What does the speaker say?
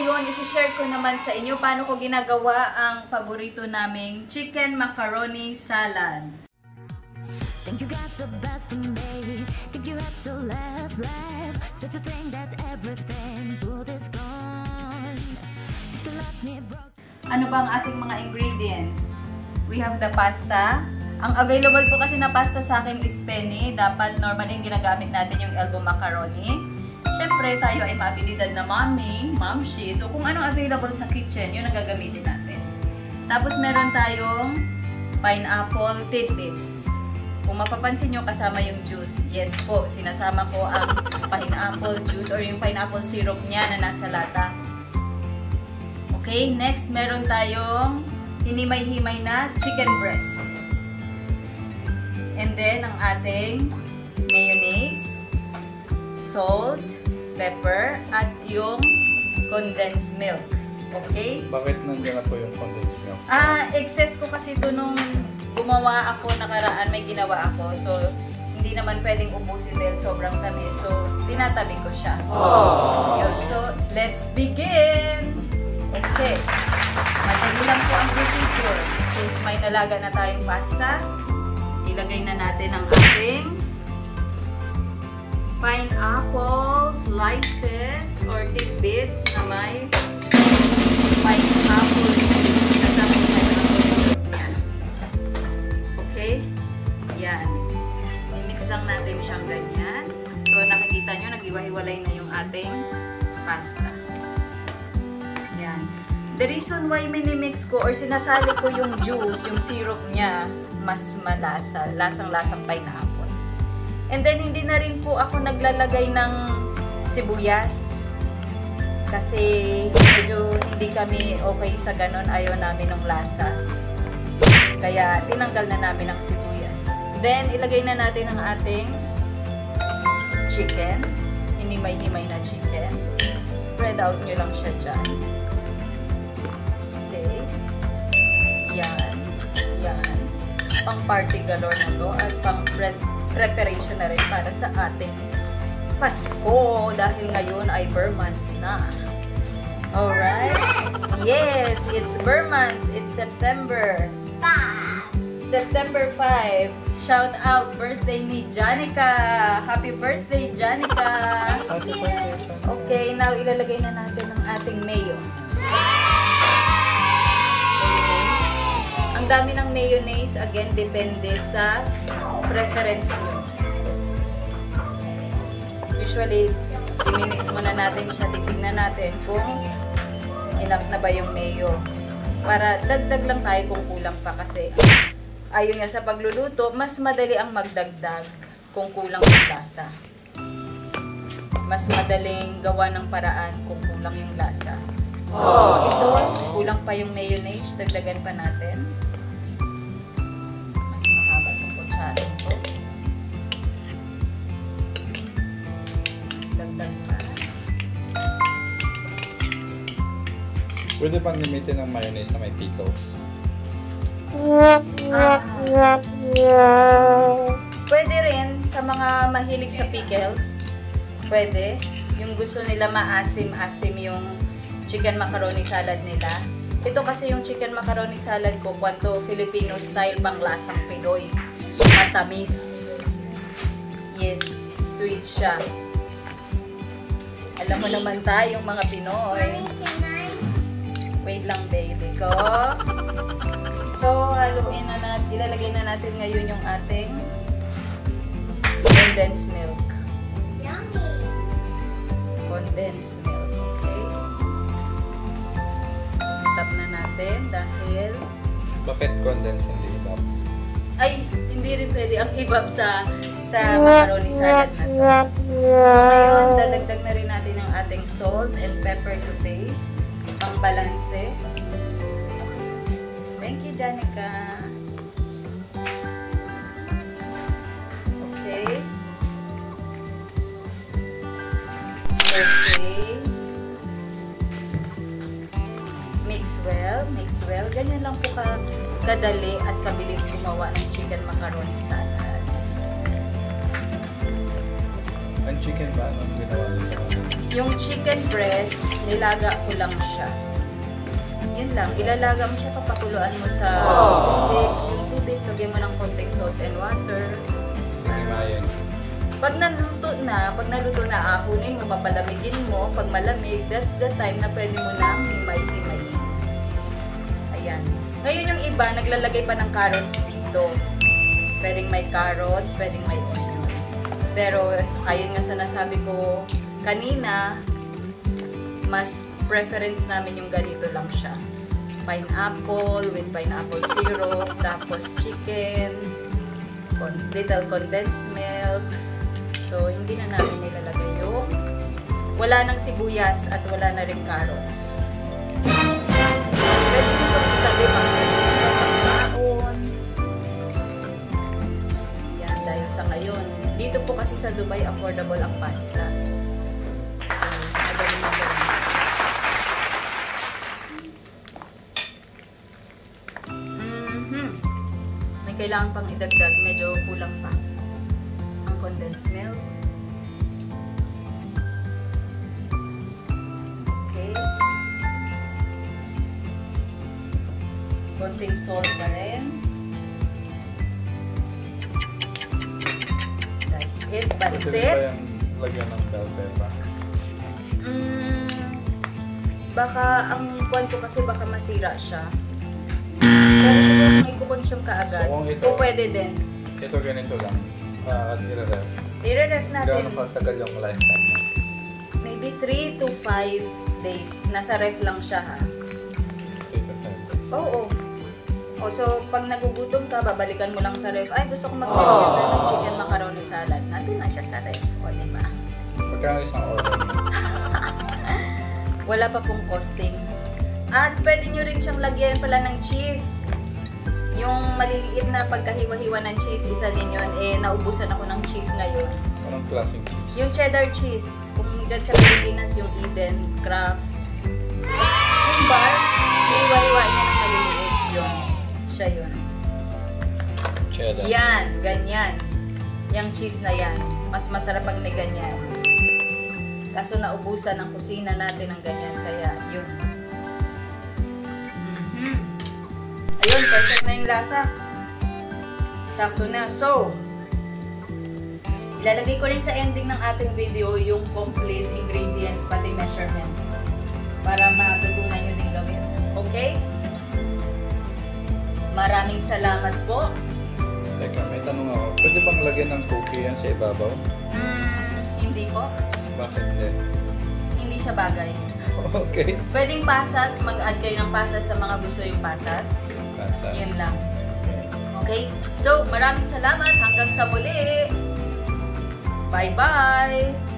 ngayon, isi-share ko naman sa inyo paano ko ginagawa ang paborito naming chicken macaroni salad. Think you got the best of me. Think you have to laugh. Don't you think that everything good is gone? To let me broke. Ano ba ang ating mga ingredients? We have the pasta. Ang available po kasi na pasta sa akin is penny. Dapat normally yung ginagamit natin yung elbow macaroni. Siyempre, tayo ay maabilidad na momshi. So, kung anong available sa kitchen, yun ang gagamitin natin. Tapos, meron tayong pineapple tidbits. Kung mapapansin nyo, kasama yung juice. Yes po, sinasama ko ang pineapple juice or yung pineapple syrup niya na nasa lata. Okay, next, meron tayong hinimay-himay na chicken breast. And then, ang ating mayonnaise, salt, pepper, at yung condensed milk. Okay? Bakit nandiyan na po yung condensed milk? Excess ko kasi ito nung gumawa ako nakaraan, may ginawa ako. So, hindi naman pwedeng ubusin dahil sobrang tamis. So, tinatabi ko siya. Yun. So, let's begin! Okay. Madali lang po ang procedure. Since may nalaga na tayong pasta, ilagay na natin ang ating pineapple slices or tidbits na may pineapple juice. Kasama yung pineapple syrup niya. Okay? Yan. I-mix lang natin siyang ganyan. So, nakikita nyo, nag-iwa-hiwalay na yung ating pasta. Yan. The reason why minimix ko or sinasali ko yung juice, yung syrup niya, mas malasa. Lasang-lasang pineapple. And then, hindi na rin po ako naglalagay ng sibuyas. Kasi medyo hindi kami okay sa ganon. Ayaw namin ng lasa. Kaya, tinanggal na namin ang sibuyas. Then, ilagay na natin ang ating chicken. Hinimay-himay na chicken. Spread out nyo lang siya dyan. Okay. Yan. Yan. Pang party galore na to. At pang preparation na rin para sa ating Pasko dahil ngayon ay Burr months na. Alright? Yes, it's Burr months. It's September 5. September 5. Shout out birthday ni Janica. Happy birthday, Janica. Happy birthday. Okay, now ilalagay na natin ang ating mayo. Ang dami ng mayonnaise, again, depende sa preference nyo. Usually, i-mix muna natin siya, titignan natin kung enough na ba yung mayo. Para dagdag lang tayo kung kulang pa kasi ayun nga sa pagluluto, mas madali ang magdagdag kung kulang yung lasa. Mas madaling gawa ng paraan kung kulang yung lasa. So, ito, kulang pa yung mayonnaise, dagdagan pa natin. Pwede bang gamitin ng mayonnaise na may pickles? Pwede rin sa mga mahilig sa pickles. Pwede. Yung gusto nila maasim-asim yung chicken macaroni salad nila. Ito kasi yung chicken macaroni salad ko, kwanto Filipino style pang lasang Pinoy. Matamis. Yes, sweet siya. Alam mo naman tayong mga Pinoy. Wait lang, baby ko. So, haluin na natin. Ilalagay na natin ngayon yung ating condensed milk. Yummy! Condensed milk, okay? Stop na natin dahil... Bakit condensed hindi ibab? Ay, hindi rin pwede ang ibab sa macaroni salad na to. So, ngayon, dadagdag na rin natin ang ating salt and pepper to taste. Pang balanse. Thank you, Janica. Okay. Okay. Mix well. Mix well. Ganyan lang po kadali at kabilis gumawa ng chicken macaroni salad. Ang chicken ba? Anong ginawa nila? Yung chicken breast, nilaga ko lang siya. Yun lang, ilalaga mo siya, papakuluan mo sa tubig. Yung tubig, lagyan mo ng konting salt and water. Himayin. Pag naluto na, ahunin mo, papalamigin mo. Pag malamig, that's the time na pwede mo nang himay-himayin. Ayan. Ngayon yung iba, naglalagay pa ng carrots dito. Pwedeng may carrots, pwedeng may onion. Pero, ayun nga sa nasabi ko kanina, mas preference namin yung ganito lang siya. Pineapple with pineapple syrup, tapos chicken, little condensed milk. So, hindi na namin nilalagay yung wala nang sibuyas at wala na rin carrots. Pwede nito ilagay pang pagkaon. Yan, dahil sa ngayon. Dito po kasi sa Dubai, affordable ang pasta. Kailangan pang idagdag, medyo kulang pa ang condensed milk. Okay. Konting salt pa rin. That's it. That's Pwede it. ba yung lagyan ng bell pepper? Baka, ang kuwan ko kasi baka masira siya. Pero siguro kung ikukon siyang kaagad, So, kung ito- kung pwede din. Ito ganito lang. At i-ref. I-ref natin. Gano'n katagal yung lifetime niya? Maybe 3 to 5 days. Nasa ref lang siya, ha? Oo. Oh, so, pag nagugutom ka, babalikan mo lang sa ref. Ay, gusto ko mag-merienda ng chicken macaroni salad. Nandun na siya sa ref. O, diba? Pagkano isang order niyo? Wala pa pong costing. At pwede nyo rin siyang lagyan pala ng cheese. Yung maliliit na pagkahiwa-hiwa ng cheese, isa din yun. Eh, naubusan ako ng cheese ngayon. Anong klaseng cheese? Yung cheddar cheese. Kung dyan sa Pilipinas, yung Eden, Kraft. Yung bar, hiwa-hiwa niya ng maliliit. Yun. Siya yun. Cheddar. Yan, ganyan. Yung cheese na yan. Mas masarap pag may ganyan. Kaso naubusan ang kusina natin ng ganyan. Kaya, yun. Ayun, perfect na yung lasa. Sakto na. So, ilalagay ko rin sa ending ng ating video yung complete ingredients, pati measurement. Para matutunan nyo din gawin. Okay? Maraming salamat po. Teka, may tanong ako. Pwede bang lagyan ng cookie yan sa ibabaw? Hindi po. Bakit hindi? Hindi siya bagay. Okay. Pwedeng pasas. Mag-add kayo ng pasas sa mga gusto yung pasas. Pasas. Yun lang. Okay? So, maraming salamat. Hanggang sa muli. Bye-bye!